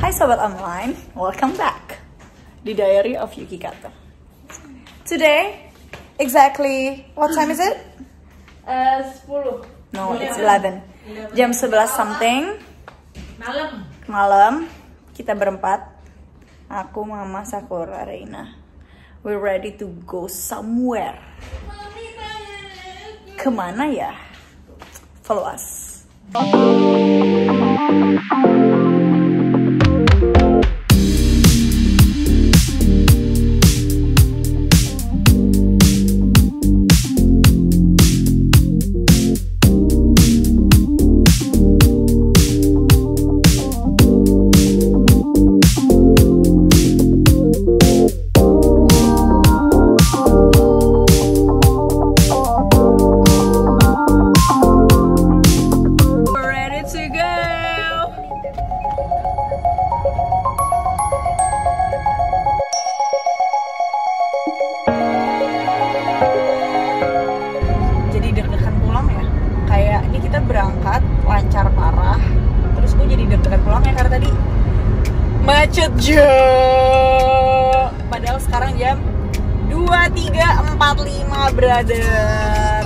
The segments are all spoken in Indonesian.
Hai Sobat Online, welcome back di Diary of Yuki Kato. Today, exactly, what time is it? 10. No, it's 11. Jam 11 something. Malam. Kita berempat. Aku, Mama, Sakura, Reina. We're ready to go somewhere. Kemana ya? Follow us. Berangkat lancar parah, terus gue jadi deg-degan pulang ya karena tadi macet padahal sekarang jam 23.45 brother.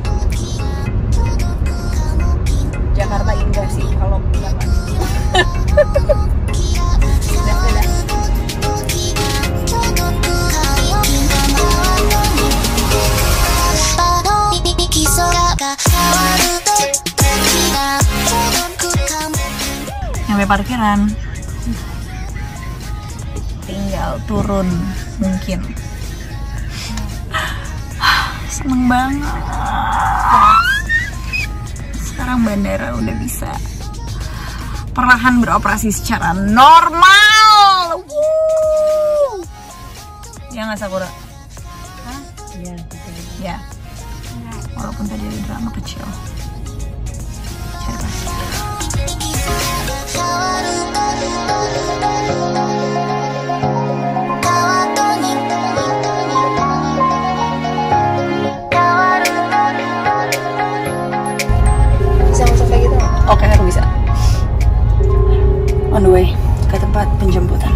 Jakarta indah sih kalau nggak sampai parkiran, tinggal turun mungkin. Seneng banget. Sekarang bandara udah bisa perlahan beroperasi secara normal. Ya nggak Sakura? Hah? Iya. Ya. Walaupun tadi ada drama kecil. Bisa masuk kayak gitu? Oke, aku bisa. On the way ke tempat penjemputan.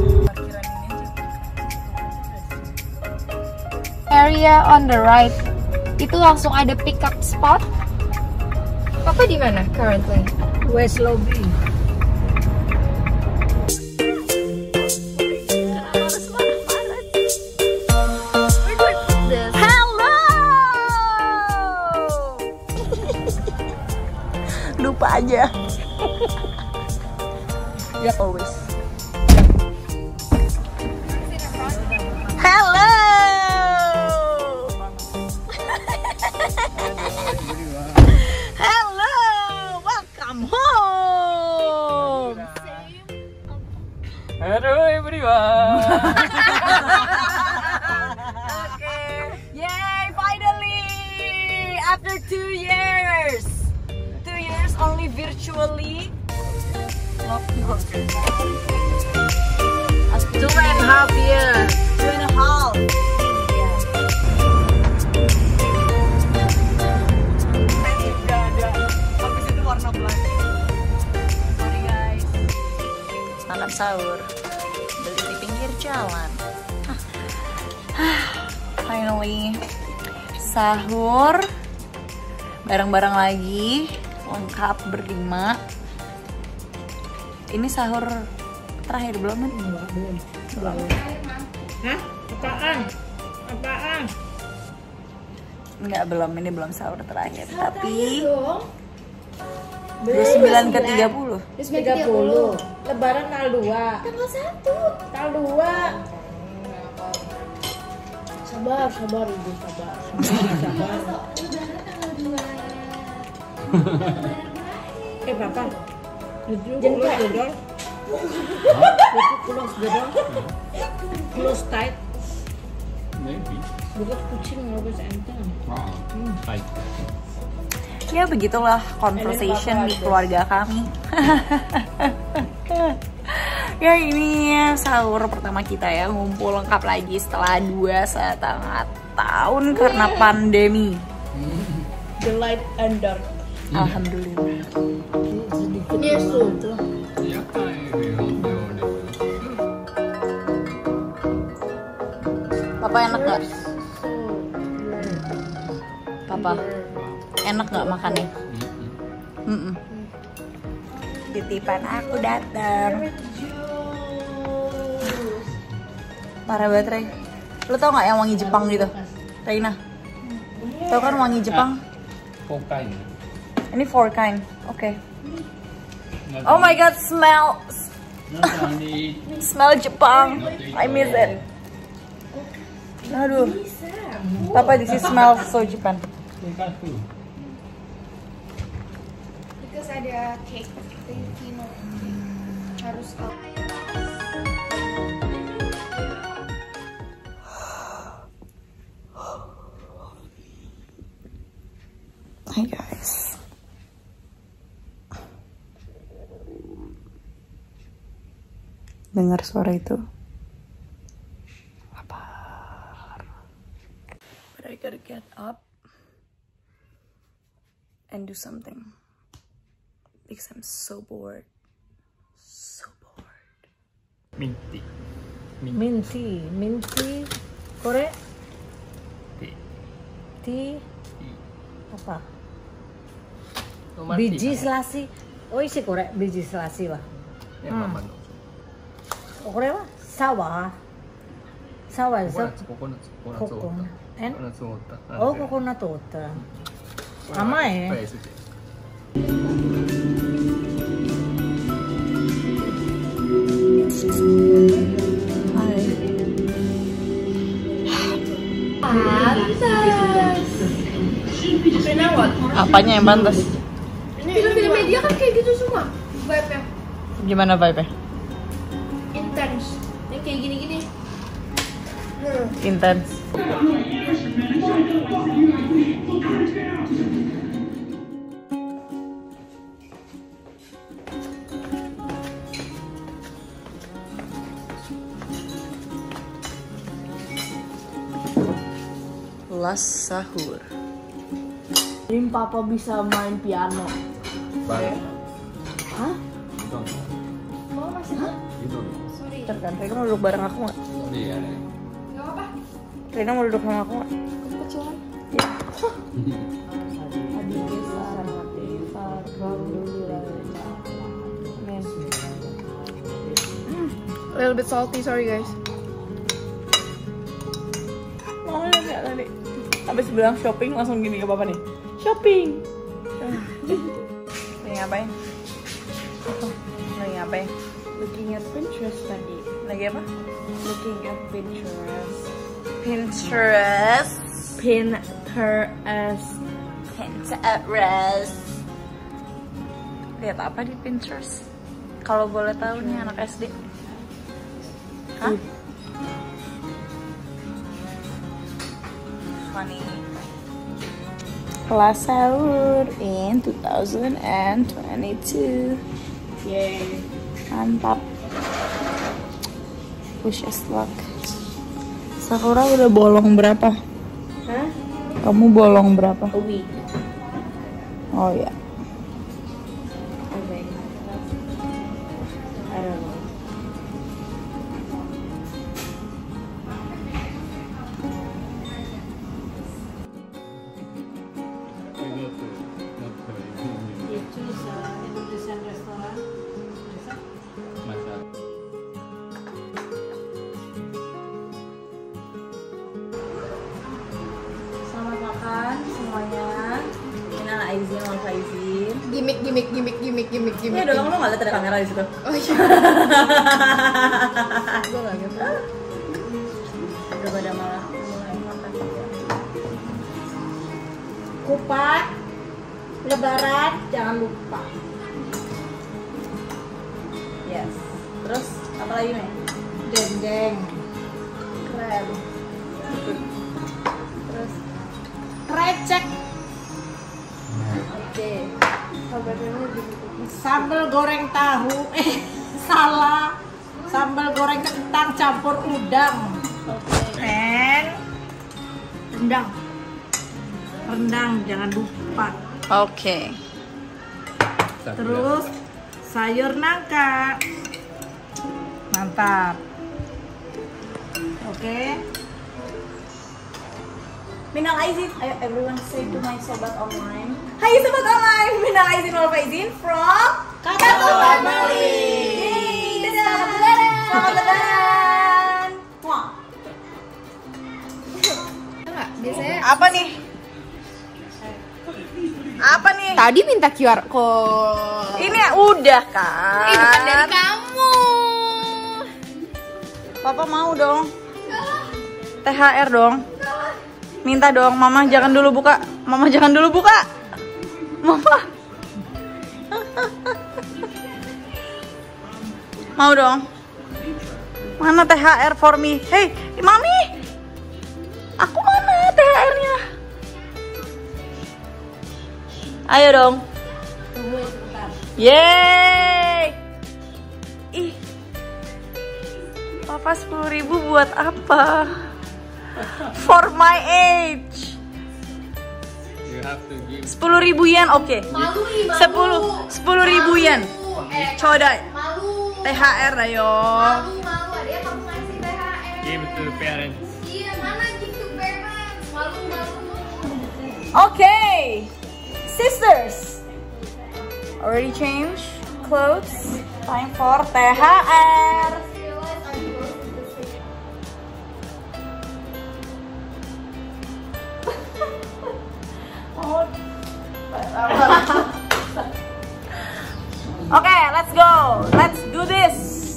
Area on the right itu langsung ada pick up spot. Papa di mana currently? West Lobby. Lupa aja. Ya always. Hello. Hello. Welcome home. Hello everyone. Okay. Yay! Finally, after 2 years. Only virtually. 2.5 years. 2.5. Habis itu warna belanja. Sorry guys. Makan sahur. Beli di pinggir jalan. Finally sahur. Bareng-bareng lagi. Lengkap berlima. Ini sahur terakhir belum kan? Belum. Hah? Apaan? Enggak, belum. Ini belum sahur terakhir. Tapi 29 ke 30. 30. Lebaran tanggal 2. Tanggal 1. Tanggal 2. Sabar Ibu, sabar. Papa, close the door. Close tight. Maybe. Because kucing always enter. Tight. Ya begitulah conversation di keluarga kami. Ya ini sahur pertama kita ya, ngumpul lengkap lagi setelah 2,5 tahun karena pandemi. The light and dark. Alhamdulillah. Yes, tuh. Ya, Papa enak nggak? Papa enak nggak makannya? Titipan aku datang. Parah banget, Rey. Lo tau nggak yang wangi Jepang gitu? Reina, tau kan wangi Jepang? 4 kind. Ini 4 kind. Oke. Oh my god, smell Jepang. I miss it. Aduh. Papa, this is smell so Japan. Because ada cake Filipino harus Hi guys. Dengar suara itu? Lapar. But I gotta get up and do something because I'm so bored. So bored. Minty. Minty. Kore? Tea. Apa? Biji selasi. Oh, isi kore biji selasi wa. Kore wa sawa. Sawa desu. Coconut. And? Oh, coconut water. Amae. Apanya yang pantas? Film-film media kan kayak gitu semua vibe-nya. Gimana vibe-nya? Intense. Yang kayak gini-gini. Intense. Last sahur. Jadi Papa bisa main piano. Hah? Mau masih? Sorry. Bentar kan, Rina mau duduk bareng aku nggak? Iya. Gak apa-apa. Rina mau duduk sama aku nggak? Kecilan. Iya. A little bit salty, sorry guys. Mau nggak tadi? Habis bilang shopping langsung gini ke Papa nih. Shopping. Lagi ngapain? Lagi ngapain? Looking at Pinterest tadi. Lagi apa? Looking at Pinterest. Pinterest. Pinterest. Pinterest. Lihat apa di Pinterest? Kalau boleh tahu nih anak SD. Hah? Funny. Kelas sahur in 2022. Yay. Mantap. Wish us luck. Sakura udah bolong berapa? Hah? Kamu bolong berapa? A week. Oh ya. I think. I don't know. Itu Indonesian restaurant. Selamat makan semuanya. Minal aizin wal faizin. Gimik. Ya dong, lo nggak lihat ada kamera di situ. Oh iya. Gue nggak gitu. Udah pada malah mulai makan juga. Kupat. Lebaran jangan lupa. Yes. Terus apa lagi nih? Dendeng. Keren. Terus Krecek. oke. Sambal goreng tahu. Salah. Sambal goreng kentang campur udang. And rendang jangan lupa. Oke. Terus sayur nangka. Mantap. Oke. Minal aizin. Ayo everyone say to my sobat online. Hai sobat online. Minal aizin wal faizin from Kato Family. Yeay, dadah. Selamat lebaran. Selamat lebaran. Wah. Biasanya Apa nih? Apa nih? tadi minta QR code. Ini ya udah kan. Ini bukan dari kamu. Papa mau dong. THR dong. Minta dong, Mama jangan dulu buka. Mama jangan dulu buka. Mama. Mau dong. Mana THR for me? Hey, Mami. Aku mana THR-nya? Ayo dong. Yeay. Ih. Papa 10.000 buat apa? For my age. You have to give 10.000 yen, oke. 10.000 yen. Chodai. Malu. THR ayo. Malu. Ada kamu ngasih THR. give to the parents. Iya, mana gitu parents. Malu. Okay. Sisters. Already changed clothes. Time for THR. Okay, let's go. Let's do this.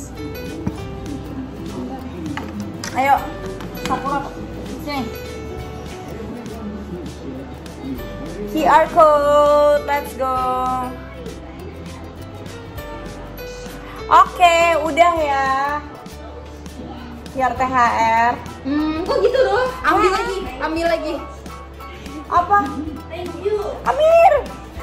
Ayo, Sakura. Sini. QR code. Let's go. Oke, udah ya. QR THR. Kok gitu doang? Ambil lagi. Apa? Thank you. Amir.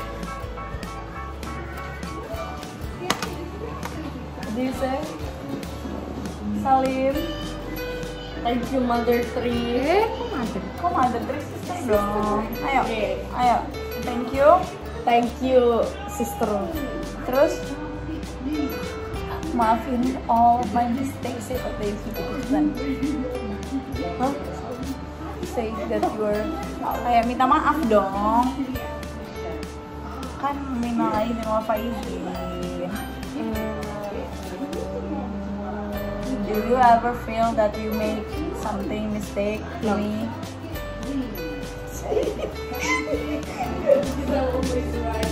Dise. Salim. Thank you Mother Tree. Kok Mother Tree sister dong? Ayo. Ayo. Thank you. Thank you sister. Terus maafin all my mistakes that they've done. Huh? Say that you're kayak minta maaf dong. Kan minal aizin wal faizin. Do you ever feel that you make something mistake to me?